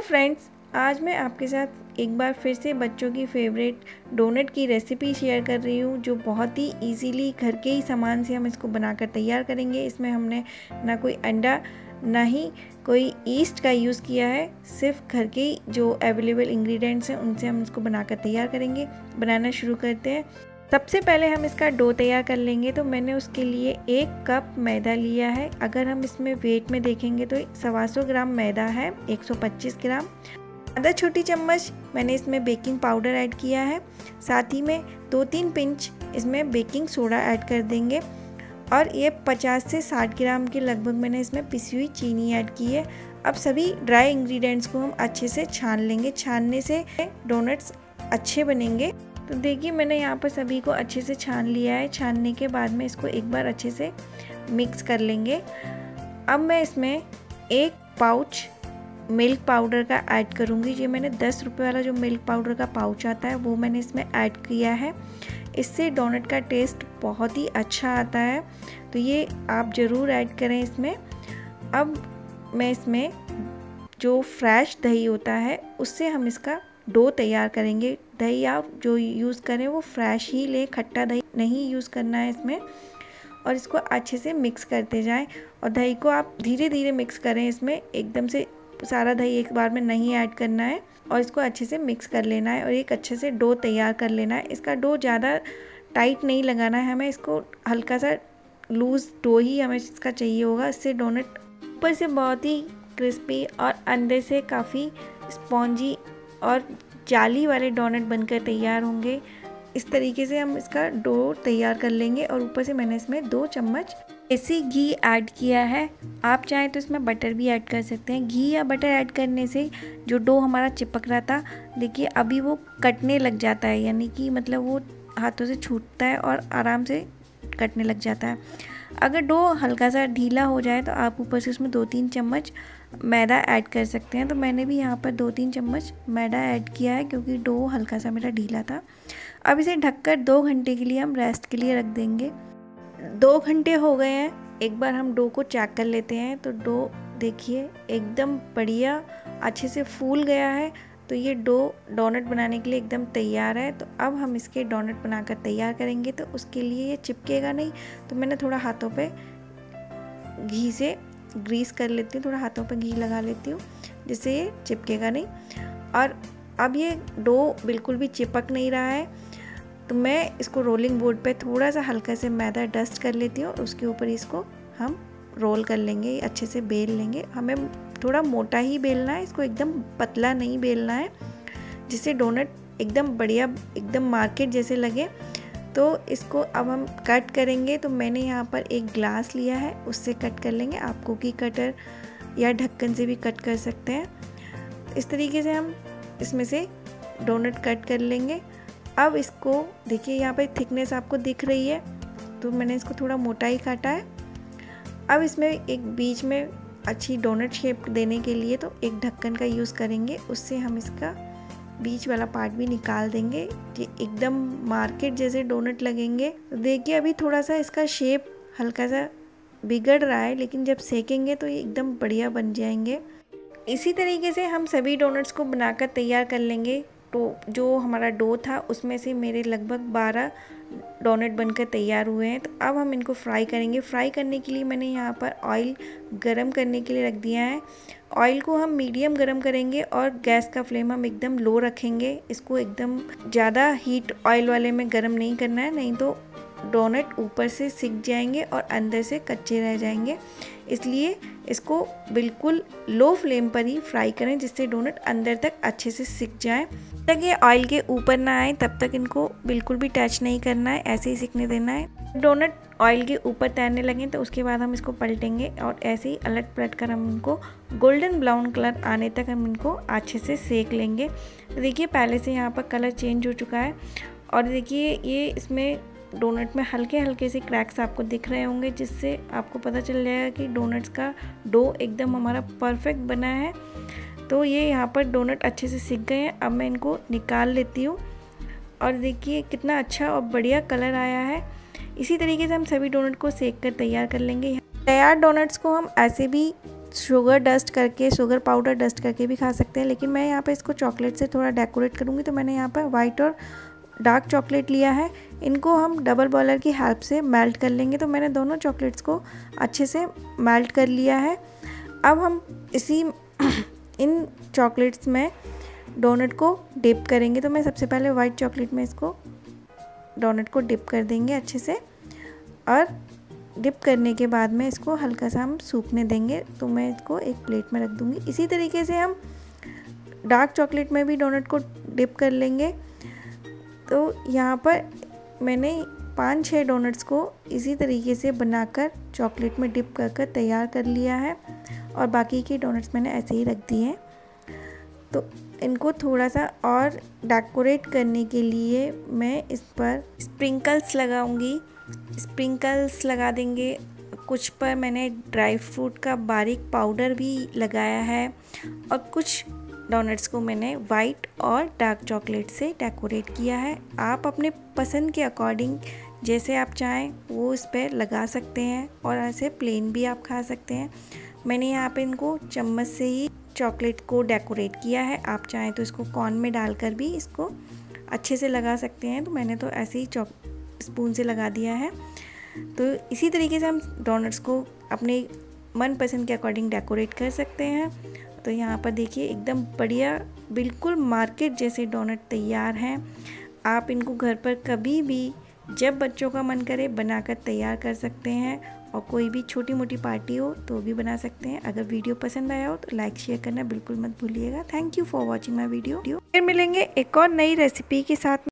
Friends, आज मैं आपके साथ एक बार फिर से बच्चों की फेवरेट डोनट की रेसिपी शेयर कर रही हूँ, जो बहुत ही इजीली घर के ही सामान से हम इसको बनाकर तैयार करेंगे। इसमें हमने ना कोई अंडा ना ही कोई ईस्ट का यूज़ किया है, सिर्फ घर के ही जो अवेलेबल इंग्रेडिएंट्स हैं उनसे हम इसको बनाकर तैयार करेंगे। बनाना शुरू करते हैं। सबसे पहले हम इसका डो तैयार कर लेंगे। तो मैंने उसके लिए 1 कप मैदा लिया है। अगर हम इसमें वेट में देखेंगे तो 125 ग्राम मैदा है, 125 ग्राम। आधा छोटी चम्मच मैंने इसमें बेकिंग पाउडर ऐड किया है। साथ ही में 2-3 पिंच इसमें बेकिंग सोडा ऐड कर देंगे। और ये 50 से 60 ग्राम के लगभग मैंने इसमें पिसी हुई चीनी ऐड की है। अब सभी ड्राई इंग्रेडिएंट्स को हम अच्छे से छान लेंगे। छानने से डोनट्स अच्छे बनेंगे। तो देखिए, मैंने यहाँ पर सभी को अच्छे से छान लिया है। छानने के बाद में इसको एक बार अच्छे से मिक्स कर लेंगे। अब मैं इसमें 1 पाउच मिल्क पाउडर का ऐड करूँगी। ये मैंने 10 रुपये वाला जो मिल्क पाउडर का पाउच आता है वो मैंने इसमें ऐड किया है। इससे डोनट का टेस्ट बहुत ही अच्छा आता है, तो ये आप ज़रूर ऐड करें इसमें। अब मैं इसमें जो फ्रेश दही होता है उससे हम इसका डो तैयार करेंगे। दही आप जो यूज़ करें वो फ्रेश ही लें, खट्टा दही नहीं यूज़ करना है इसमें। और इसको अच्छे से मिक्स करते जाएं। और दही को आप धीरे धीरे मिक्स करें, इसमें एकदम से सारा दही एक बार में नहीं ऐड करना है। और इसको अच्छे से मिक्स कर लेना है और एक अच्छे से डो तैयार कर लेना है। इसका डो ज़्यादा टाइट नहीं लगाना है हमें, इसको हल्का सा लूज़ डो ही हमें इसका चाहिए होगा। इससे डोनट ऊपर से बहुत ही क्रिस्पी और अंदर से काफ़ी स्पॉन्जी और जाली वाले डोनट बनकर तैयार होंगे। इस तरीके से हम इसका डो तैयार कर लेंगे। और ऊपर से मैंने इसमें 2 चम्मच देसी घी ऐड किया है। आप चाहें तो इसमें बटर भी ऐड कर सकते हैं। घी या बटर ऐड करने से जो डो हमारा चिपक रहा था, देखिए अभी वो कटने लग जाता है, यानी कि मतलब वो हाथों से छूटता है और आराम से कटने लग जाता है। अगर डो हल्का सा ढीला हो जाए तो आप ऊपर से उसमें 2-3 चम्मच मैदा ऐड कर सकते हैं। तो मैंने भी यहाँ पर 2-3 चम्मच मैदा ऐड किया है, क्योंकि डो हल्का सा मेरा ढीला था। अब इसे ढककर 2 घंटे के लिए हम रेस्ट के लिए रख देंगे। 2 घंटे हो गए हैं। एक बार हम डो को चेक कर लेते हैं। तो डो देखिए एकदम बढ़िया अच्छे से फूल गया है। तो ये डो डोनट बनाने के लिए एकदम तैयार है। तो अब हम इसके डोनट बनाकर तैयार करेंगे। तो उसके लिए ये चिपकेगा नहीं, तो मैंने थोड़ा हाथों पे घी से ग्रीस कर लेती हूँ, थोड़ा हाथों पे घी लगा लेती हूँ, जिससे ये चिपकेगा नहीं। और अब ये डो बिल्कुल भी चिपक नहीं रहा है, तो मैं इसको रोलिंग बोर्ड पे थोड़ा सा हल्का से मैदा डस्ट कर लेती हूँ और उसके ऊपर इसको हम रोल कर लेंगे, अच्छे से बेल लेंगे। हमें थोड़ा मोटा ही बेलना है, इसको एकदम पतला नहीं बेलना है, जिससे डोनट एकदम बढ़िया एकदम मार्केट जैसे लगे। तो इसको अब हम कट करेंगे। तो मैंने यहाँ पर एक ग्लास लिया है, उससे कट कर लेंगे। आप कुकी कटर या ढक्कन से भी कट कर सकते हैं। इस तरीके से हम इसमें से डोनट कट कर लेंगे। अब इसको देखिए, यहाँ पर थिकनेस आपको दिख रही है, तो मैंने इसको थोड़ा मोटा ही काटा है। अब इसमें एक बीच में अच्छी डोनट शेप देने के लिए तो एक ढक्कन का यूज़ करेंगे, उससे हम इसका बीच वाला पार्ट भी निकाल देंगे। ये एकदम मार्केट जैसे डोनट लगेंगे। तो देखिए, अभी थोड़ा सा इसका शेप हल्का सा बिगड़ रहा है, लेकिन जब सेकेंगे तो ये एकदम बढ़िया बन जाएंगे। इसी तरीके से हम सभी डोनट्स को बनाकर तैयार कर लेंगे। तो जो हमारा डो था उसमें से मेरे लगभग 12 डोनट बनकर तैयार हुए हैं। तो अब हम इनको फ्राई करेंगे। फ्राई करने के लिए मैंने यहाँ पर ऑयल गरम करने के लिए रख दिया है। ऑयल को हम मीडियम गरम करेंगे और गैस का फ्लेम हम एकदम लो रखेंगे। इसको एकदम ज़्यादा हीट ऑयल वाले में गरम नहीं करना है, नहीं तो डोनट ऊपर से सिक जाएंगे और अंदर से कच्चे रह जाएंगे। इसलिए इसको बिल्कुल लो फ्लेम पर ही फ्राई करें, जिससे डोनट अंदर तक अच्छे से सिक जाए। जब तक ये ऑयल के ऊपर ना आए तब तक इनको बिल्कुल भी टच नहीं करना है, ऐसे ही सिकने देना है। डोनट ऑयल के ऊपर तैरने लगें तो उसके बाद हम इसको पलटेंगे और ऐसे ही अलट पलट कर हम इनको गोल्डन ब्राउन कलर आने तक हम इनको अच्छे से सेक लेंगे। तो देखिए, पहले से यहाँ पर कलर चेंज हो चुका है। और देखिए, ये इसमें डोनट में हल्के हल्के से क्रैक्स आपको दिख रहे होंगे, जिससे आपको पता चल जाएगा कि डोनट्स का डो एकदम हमारा परफेक्ट बना है। तो ये यहाँ पर डोनट अच्छे से सिक गए हैं। अब मैं इनको निकाल लेती हूँ और देखिए कितना अच्छा और बढ़िया कलर आया है। इसी तरीके से हम सभी डोनट को सेक कर तैयार कर लेंगे। तैयार डोनट्स को हम ऐसे भी शुगर डस्ट करके, शुगर पाउडर डस्ट करके भी खा सकते हैं, लेकिन मैं यहाँ पे इसको चॉकलेट से थोड़ा डेकोरेट करूँगी। तो मैंने यहाँ पर वाइट और डार्क चॉकलेट लिया है, इनको हम डबल बॉयलर की हेल्प से मेल्ट कर लेंगे। तो मैंने दोनों चॉकलेट्स को अच्छे से मेल्ट कर लिया है। अब हम इन चॉकलेट्स में डोनट को डिप करेंगे। तो मैं सबसे पहले वाइट चॉकलेट में इसको डोनट को डिप कर देंगे अच्छे से, और डिप करने के बाद में इसको हल्का सा हम सूखने देंगे। तो मैं इसको एक प्लेट में रख दूँगी। इसी तरीके से हम डार्क चॉकलेट में भी डोनट को डिप कर लेंगे। तो यहाँ पर मैंने 5-6 डोनट्स को इसी तरीके से बनाकर चॉकलेट में डिप कर कर तैयार कर लिया है, और बाकी के डोनट्स मैंने ऐसे ही रख दिए हैं। तो इनको थोड़ा सा और डेकोरेट करने के लिए मैं इस पर स्प्रिंकल्स लगाऊंगी। स्प्रिंकल्स लगा देंगे। कुछ पर मैंने ड्राई फ्रूट का बारीक पाउडर भी लगाया है, और कुछ डोनट्स को मैंने वाइट और डार्क चॉकलेट से डेकोरेट किया है। आप अपने पसंद के अकॉर्डिंग जैसे आप चाहें वो इस पर लगा सकते हैं, और ऐसे प्लेन भी आप खा सकते हैं। मैंने यहाँ पे इनको चम्मच से ही चॉकलेट को डेकोरेट किया है। आप चाहें तो इसको कॉर्न में डालकर भी इसको अच्छे से लगा सकते हैं। तो मैंने तो ऐसे ही स्पून से लगा दिया है। तो इसी तरीके से हम डोनट्स को अपने मनपसंद के अकॉर्डिंग डेकोरेट कर सकते हैं। तो यहाँ पर देखिए एकदम बढ़िया, बिल्कुल मार्केट जैसे डोनट तैयार हैं। आप इनको घर पर कभी भी जब बच्चों का मन करे बनाकर तैयार कर सकते हैं, और कोई भी छोटी मोटी पार्टी हो तो भी बना सकते हैं। अगर वीडियो पसंद आया हो तो लाइक शेयर करना बिल्कुल मत भूलिएगा। Thank you for watching my video. फिर मिलेंगे एक और नई रेसिपी के साथ।